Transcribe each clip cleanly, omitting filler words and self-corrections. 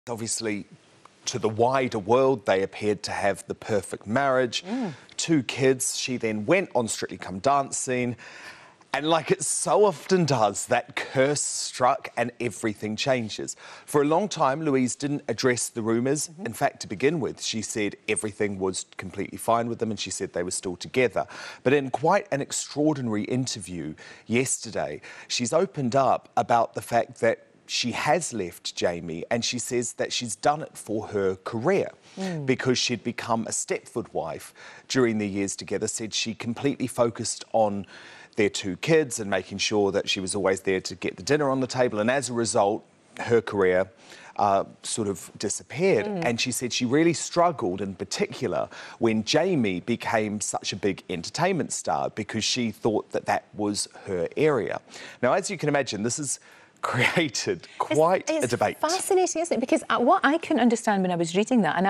Obviously, to the wider world, they appeared to have the perfect marriage, 2 kids. She then went on Strictly Come Dancing, and like it so often does, that curse struck and everything changes. For a long time, Louise didn't address the rumours. In fact, to begin with, she said everything was completely fine with them and she said they were still together. But in quite an extraordinary interview yesterday, she's opened up about the fact that she has left Jamie, and she says that she's done it for her career because she'd become a Stepford wife during their years together. Said she completely focused on their 2 kids and making sure that she was always there to get the dinner on the table, and as a result, her career sort of disappeared. And she said she really struggled, in particular, when Jamie became such a big entertainment star, because she thought that that was her area. Now, as you can imagine, this is created quite a debate. It's fascinating, isn't it? Because what I couldn't understand when I was reading that, and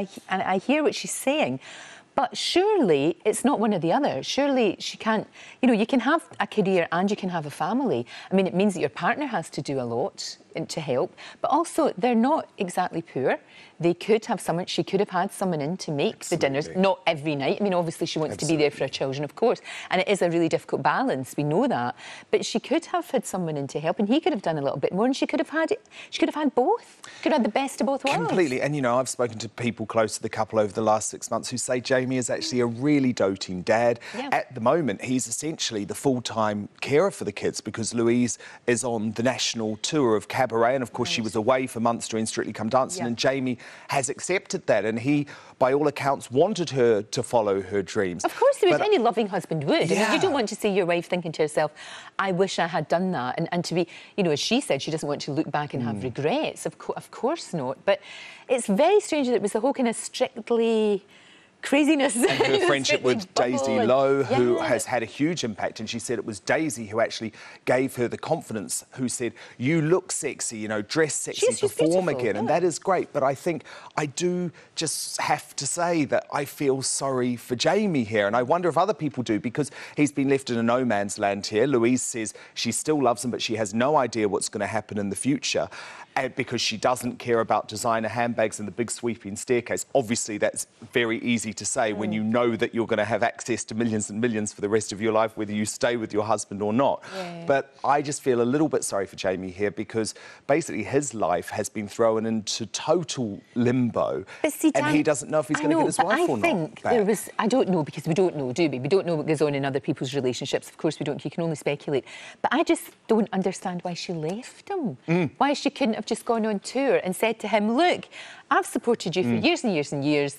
I hear what she's saying, but surely it's not one or the other. Surely she can't... You know, you can have a career and you can have a family. I mean, it means that your partner has to do a lot to help, but also they're not exactly poor. They could have someone... She could have had someone in to make the dinners, not every night. I mean, obviously she wants to be there for her children, of course, and it is a really difficult balance, we know that. But she could have had someone in to help, and he could have done a little bit more, and she could have had both. Could have had the best of both worlds. Completely. And, you know, I've spoken to people close to the couple over the last 6 months who say Jamie is actually a really doting dad. At the moment, he's essentially the full-time carer for the kids because Louise is on the national tour of Cabaret, and, of course, she was away for months during Strictly Come Dancing, and Jamie has accepted that, and he, by all accounts, wanted her to follow her dreams. Of course, there was any loving husband would. I mean, you don't want to see your wife thinking to herself, I wish I had done that, and to be, you know, as she said, she doesn't want to look back and have regrets. Of course not. But it's very strange that it was the whole kind of Strictly craziness. And her friendship with Daisy Lowe, who has had a huge impact, and she said it was Daisy who actually gave her the confidence, who said, you look sexy, you know, dress sexy, perform again, and that is great. But I think I do just have to say that I feel sorry for Jamie here, and I wonder if other people do, because he's been left in a no man's land here. Louise says she still loves him, but she has no idea what's going to happen in the future, and because she doesn't care about designer handbags and the big sweeping staircase. Obviously, that's very easy to say when you know that you're going to have access to millions and millions for the rest of your life, whether you stay with your husband or not. But I just feel a little bit sorry for Jamie here, because basically his life has been thrown into total limbo, and he doesn't know if he's going to get his wife or not. I think there was... I don't know, because we don't know, do we? We don't know what goes on in other people's relationships. Of course we don't. You can only speculate. But I just don't understand why she left him. Why she couldn't have just gone on tour and said to him, look, I've supported you for years and years and years.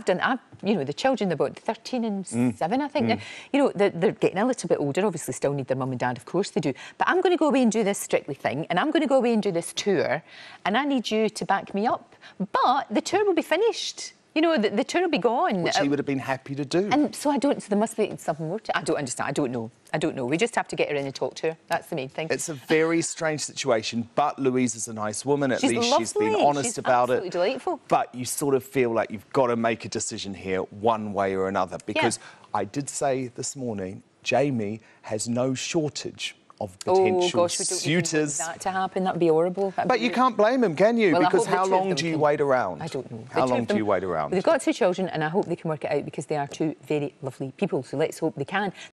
You know, the children, they're about 13 and 7, I think. Now, you know, they're getting a little bit older, obviously still need their mum and dad, of course they do. But I'm going to go away and do this Strictly thing, and I'm going to go away and do this tour, and I need you to back me up. But the tour will be finished. You know, the tour will be gone. Which he would have been happy to do. And so I don't... So there must be something more to... I don't understand. I don't know. I don't know. We just have to get her in and talk to her. That's the main thing. It's a very strange situation, but Louise is a nice woman. At least she's been honest about it. She's absolutely delightful. But you sort of feel like you've got to make a decision here one way or another, because I did say this morning, Jamie has no shortage of potential suitors. That to happen, that'd be horrible. But you can't blame him, can you? Because how long do you wait around? I don't know. How long do you wait around? They've got 2 children, and I hope they can work it out, because they are 2 very lovely people, so let's hope they can.